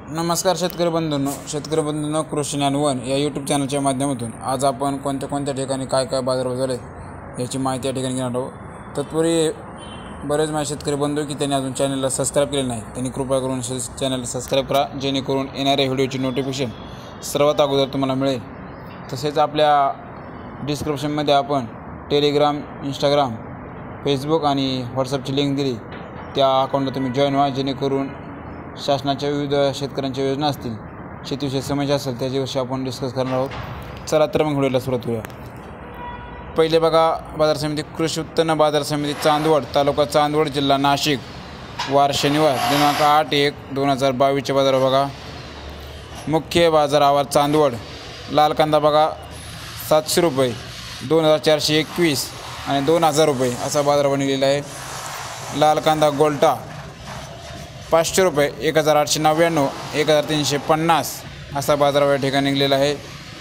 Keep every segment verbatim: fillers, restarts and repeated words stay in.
नमस्कार शेतकरी बंधूंनो शेतकरी बंधूंनो कृषी ज्ञान वन या यूट्यूब चॅनलच्या माध्यमातून आज आपण कोणत्या कोणत्या ठिकाणी काय काय बाजारभाव झाले याची माहिती या ठिकाणी घेणार आहोत। तत्पूर्वी बरेच माझे शेतकरी बंधू की त्यांनी अजून चॅनलला सबस्क्राईब केले नाही त्यांनी कृपया करून चॅनलला सबस्क्राईब करा, जेणेकरून येणाऱ्या व्हिडिओची नोटिफिकेशन सर्वात अगोदर तुम्हाला मिळेल। तसेच आपल्या डिस्क्रिप्शनमध्ये आपण टेलिग्राम, इंस्टाग्राम, फेसबुक आणि व्हॉट्सअपची लिंक दिली, त्या अकाउंटला तुम्ही जॉईन व्हा, जेणेकरून शासनाच्या विविध शेतकऱ्यांच्या योजना असतील, शेतीविषयी समस्या असेल त्याच्याविषयी आपण डिस्कस करणार आहोत। चला तर मग व्हिडिओला सुरुवात करूया। पहिले बघा, बाजार समिती कृषी उत्पन्न बाजार समिती चांदवड, तालुका चांदवड, जिल्हा नाशिक, वार शनिवार, दिनांक आठ एक दोन हजार बावीसचे बाजार बघा। मुख्य बाजार आवार चांदवड, लाल कांदा बघा सातशे रुपये, दोन हजार चारशे एकवीस आणि दोन हजार रुपये असा बाजार बनलेला आहे। लाल कांदा गोल्टा पाचशे रुपये, एक हजार आठशे नव्याण्णव, एक हजार तीनशे पन्नास असा बाजारभाव या ठिकाणी निघलेला आहे।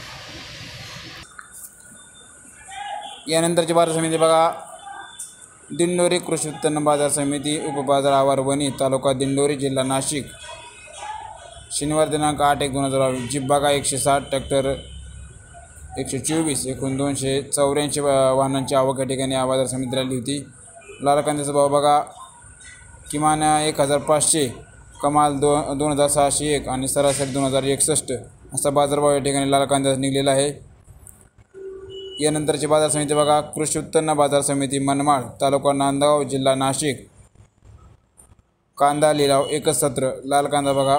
यानंतरची बाजार समिती बघा, दिंडोरी कृषी उत्पन्न बाजार समिती, उपबाजार आवार वणी, तालुका दिंडोरी, जिल्हा नाशिक, शनिवार दिनांक आठ एक दोन हजार बावीस। जीप बघा एकशे साठ, ट्रॅक्टर एकशे चोवीस, एकूण दोनशे चौऱ्याऐंशी वाहनांची आवक या ठिकाणी या बाजार समितीला आली होती। लाल कांद्याचा भाव बघा, किमान एक हजार पाचशे, कमाल दो दोन हजार सहाशे एक आणि सरासरी दोन हजार एकसष्ट असा बाजारभाव या ठिकाणी लाल कांद्याचा निघलेला आहे। यानंतरची बाजार समिती बघा, कृषी उत्पन्न बाजार समिती मनमाड, तालुका नांदगाव, जिल्हा नाशिक, कांदा लिलाव एकच सत्र। लाल कांदा बघा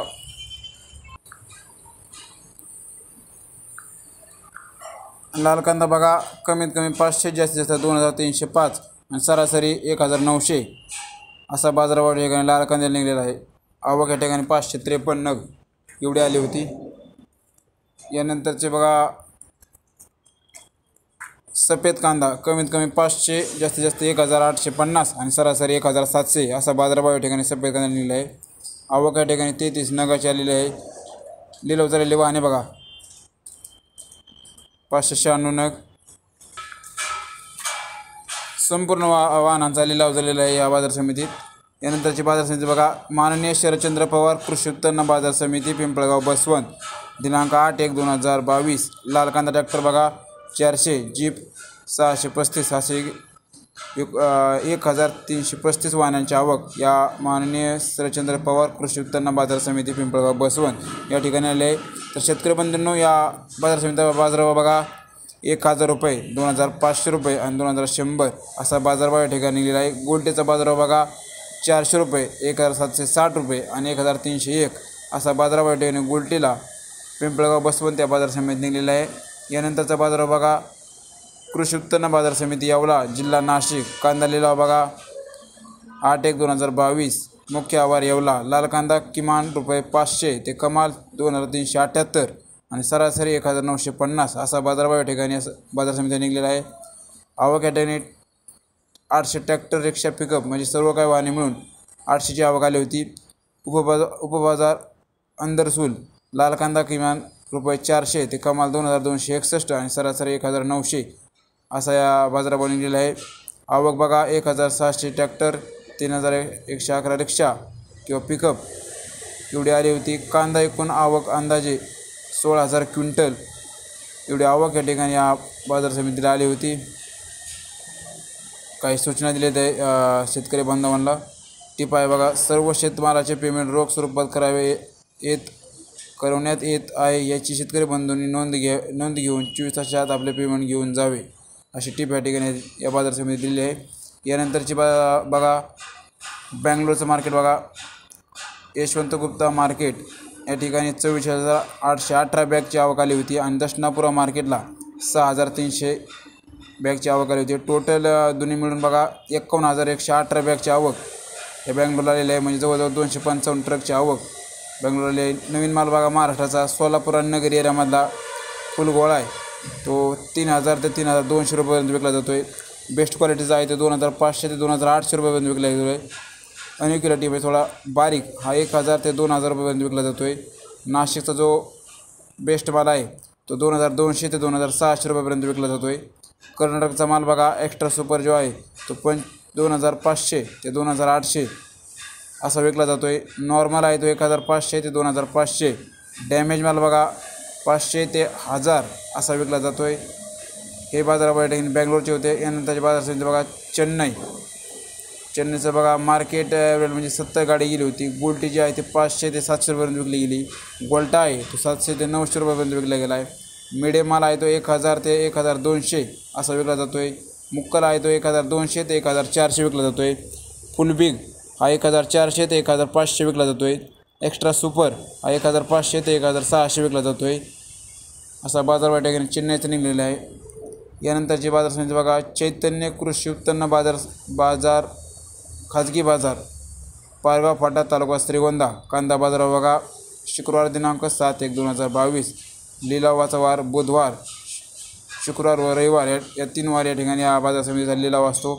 लाल कांदा बघा कमीत कमी पाचशे, जास्तीत जास्त दोन हजार तीनशे पाच आणि सरासरी एक हजार नऊशे असा बाजारभाव या ठिकाणी लाल कांद्याला निघलेला आहे। आवक या ठिकाणी पाचशे त्रेपन्न नग एवढी आली होती। यानंतरचे बघा, सफेद कांदा कमीत कमी पाचशे, जास्तीत जास्त एक हजार आठशे पन्नास आणि सरासरी एक हजार सातशे असा बाजारभाव या ठिकाणी सफेद कांदा निघलेला आहे। आवक या ठिकाणी तेहतीस नगाची आलेली आहे। लिलाव झालेले वाहने बघा पाचशे शहाण्णव नग, संपूर्ण वा वाहनांचा लिलाव झालेला आहे या बाजार समितीत। यानंतरची बाजार समिती बघा, माननीय शरदचंद्र पवार कृषी उत्पन्न बाजार समिती, पिंपळगाव, बसवंत, दिनांक आठ एक दोन हजार बावीस। लाल कांदा ट्रॅक्टर बघा चारशे, जीप सहाशे पस्तीस असे एक हजार तीनशे पस्तीस वाहनांची आवक या माननीय शरदचंद्र पवार कृषी उत्पन्न बाजार समिती, पिंपळगाव, बसवंत या ठिकाणी आले आहे। तर शेतकरी बंधूंनो, या बाजार समितीचा बाजारभाव बघा एक हजार रुपये, दोन हजार पाचशे रुपये आणि दोन हजार शंभर असा बाजारभाव या ठिकाणी निघालेला आहे। गोल्टेचा बाजारभाव बघा चारशे रुपये, एक हजार सातशे साठ रुपये आणि एक हजार तीनशे एक असा बाजारभाव या ठिकाणी गोल्टीला पिंपळगाव, बसवंत या बाजार समितीत निघलेला आहे। यानंतरचा बाजारभाव बघा, कृषी उत्पन्न बाजार समिती येवला, जिल्हा नाशिक, कांदा लिलाव बघा आठ एक दोन हजार बावीस। मुख्य आवार येवला, लाल कांदा किमान रुपये पाचशे ते कमाल दोन हजार तीनशे अठ्ठ्याहत्तर आणि सरासरी एक हजार नऊशे पन्नास असा बाजारभाव या ठिकाणी बाजार समिती निघलेला आहे। आवक या ठिकाणी आठशे, ट्रॅक्टर, रिक्षा, पिकअप म्हणजे सर्व काही वाहने मिळून आठशेची आवक आली होती। उपबाजार उपबाजार अंदरसूल, लाल कांदा किमान रुपये चारशे ते कमाल दोन हजार दोनशे एकसष्ट आणि सरासरी एक हजार नऊशे असा या बाजारभाव निघलेला आहे। आवक बघा एक हजार सहाशे, ट्रॅक्टर, तीन हजार एकशे अकरा रिक्षा किंवा पिकअप एवढी आली होती। कांदा एकूण आवक अंदाजे सोळा हजार क्विंटल एवढी आवक या ठिकाणी या बाजार समितीला आली होती। काही सूचना दिल्या आहेत शेतकरी बांधवांना। टिप आहे बघा, सर्व शेतमालाचे पेमेंट रोख स्वरूपात करावे येत करवण्यात येत आहे, याची शेतकरी बंधूंनी नोंद घ्या नोंद घेऊन चोवीस तासाच्या आत आपले पेमेंट घेऊन जावे अशी टिप या ठिकाणी या बाजार समितीत दिली आहे। यानंतरची बा बघा बँगलोरचं मार्केट बघा, यशवंत गुप्ता मार्केट या ठिकाणी चोवीस हजार आठशे अठरा बॅगची आवक आली होती आणि दशनापुरा मार्केटला सहा हजार तीनशे बॅगची आवक आली होती। टोटल दोन्ही मिळून बघा एकावन्न हजार एकशे अठरा बॅगची आवक या बँगलोरला आलेली आहे, म्हणजे जवळजवळ दोनशे पंचावन्न ट्रकची आवक बँगलोरला आहे। नवीन माल बघा महाराष्ट्राचा सोलापूर आणि नगरी एरियामधला फुल गोळा आहे, तो तीन हजार ते तीन हजार दोनशे रुपयापर्यंत विकला जातो आहे। बेस्ट क्वालिटीचा आहे तो दोन हजार पाचशे ते दोन हजार आठशे रुपयापर्यंत विकला जातो आहे। अनिक्युलिटी आहे थोडा बारीक हा एक हजार ते दोन हजार रुपयापर्यंत विकला जातो आहे। नाशिकचा जो बेस्ट माल आहे तो दोन हजार दोनशे ते दोन हजार सहाशे रुपयापर्यंत विकला जातो आहे। कर्नाटकचा माल बघा एक्स्ट्रा सुपर जो आहे तो पण दोन हजार पाचशे ते दोन हजार आठशे असा विकला जातो आहे. नॉर्मल आहे तो एक हजार पाचशे ते दोन हजार पाचशे. डॅमेज माल बघा पाचशे ते हजार असा विकला जातो आहे. हे बाजार या ठिकाणी बँगलोरचे होते. यानंतरचे बाजार समिती बघा चेन्नई. चेन्नईचं बघा मार्केट ॲव्हरेज म्हणजे सत्तर गाडी गेली होती. गोल्टी जी आहे ते पाचशे ते सातशे रुपयापर्यंत विकली गेली. गोल्टा आहे तो सातशे ते नऊशे रुपयापर्यंत विकला गेला आहे. मिडियम माल आहे तो एक हजार ते एक हजार दोनशे असा विकला जातो आहे. मुक्कल आहे तो एक हजार दोनशे ते एक हजार चारशे विकला जातो आहे. फुल बिग हा एक हजार चारशे ते एक हजार पाचशे विकला जातो आहे. एक्स्ट्रा सुपर हा एक हजार पाचशे ते एक हजार सहाशे विकला जातो आहे. असा बाजार या ठिकाणी चेन्नईचा निघलेला आहे. यानंतरची बाजार समिती बघा चैतन्य कृषी उत्पन्न बाजार बाजार खाजगी बाजार पारगाव फाटा तालुका श्रीगोंदा. कांदा बाजार बघा शुक्रवार दिनांक सात एक दोन हजार बावीस. लिलावाचा वार बुधवार, शुक्रवार व रविवार या या तीन वार या ठिकाणी हा बाजार समितीचा लिलाव असतो.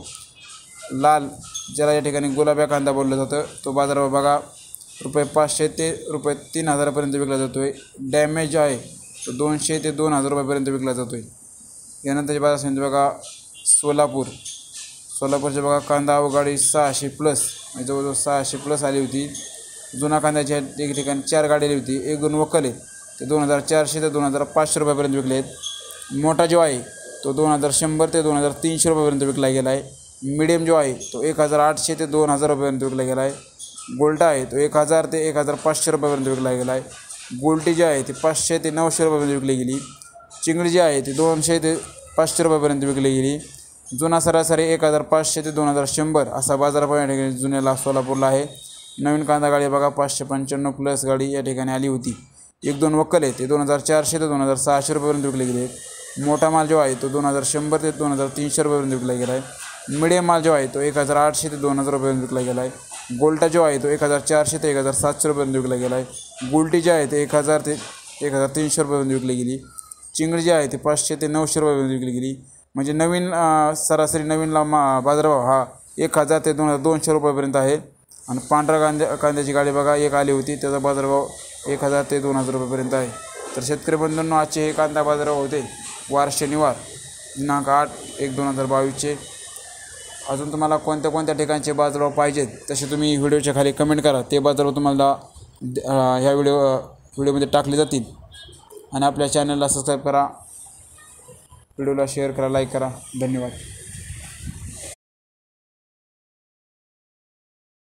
लाल ज्याला या ठिकाणी गुलाबी कांदा बोललं जातं तो बाजार बघा रुपये पाचशे ते रुपये तीन हजारापर्यंत विकला जातो आहे. डॅमेज आहे तो दोनशे ते दोन हजार रुपयापर्यंत विकला जातो आहे. यानंतरची बाजार समिती बघा सोलापूर. सोलापूरचे बघा कांदा अवगाडी सहाशे प्लस जवळजवळ सहाशे प्लस आली होती. जुना कांद्याच्या एक ठिकाणी चार गाडी आली होती. एक दोन वकले ते दोन हजार चारशे ते दोन हजार पाचशे रुपयापर्यंत विकले आहेत. मोठा जो आहे तो दोन हजार शंभर ते दोन हजार तीनशे रुपयापर्यंत विकला गेला आहे. मिडियम जो आहे तो एक हजार आठशे ते दोन हजार रुपयापर्यंत विकला गेला आहे. गोल्टा आहे तो एक हजार ते एक हजार पाचशे रुपयापर्यंत विकला गेला आहे. गोल्टी जी आहे ती पाचशे ते नऊशे रुपयापर्यंत विकली गेली. चिंगडी जी आहे ती दोनशे ते पाचशे रुपयापर्यंत विकली गेली. जुना सरासरी एक हजार पाचशे ते दोन हजार शंभर असा बाजार या ठिकाणी जुन्याला सोलापूरला आहे. नवीन कांदा गाडी बघा पाचशे पंच्याण्णव प्लस गाडी या ठिकाणी आली होती. एक दोन वक्कल आहे ते दोन हजार चारशे ते दोन हजार सहाशे रुपयापर्यंत विकले गेले. मोठा माल जो आहे तो दोन हजार शंभर ते दोन हजार तीनशे रुपयापर्यंत विकला गेला आहे. मिडियम माल जो आहे तो एक हजार आठशे ते दोन हजार रुपयापर्यंत विकला गेला आहे. गोल्टा जो आहे तो एक हजार चारशे ते एक हजार सातशे रुपयापर्यंत विकला गेला आहे. गोल्टी जी आहे ते एक हजार ते एक हजार तीनशे रुपयापर्यंत विकली गेली. चिंगडी जी आहे ते पाचशे ते नऊशे रुपयापर्यंत विकली गेली. म्हणजे नवीन सरासरी नवीनला मा बाजारभाव हा एक हजार ते दोन हजार दोनशे रुपयापर्यंत आहे. आणि पांढरा कांद्या कांद्याची गाडी बघा एक आली होती त्याचा बाजारभाव एक हजार ते दोन हजार रुपयापर्यंत आहे. तर शेतकरी बंधूंनो आजचे हे कांदा बाजारभाव होते वार शनिवार दिनांक आठ एक दोन हजार बावीसचे. अजून तुम्हाला कोणत्या कोणत्या ठिकाणचे बाजारभाव पाहिजेत तसे तुम्ही व्हिडिओच्या खाली कमेंट करा. ते बाजारभाव तुम्हाला ह्या व्हिडिओ व्हिडिओमध्ये टाकले जातील. आणि आपल्या चॅनलला सबस्क्राईब करा, व्हिडिओला शेअर करा, लाईक करा. धन्यवाद.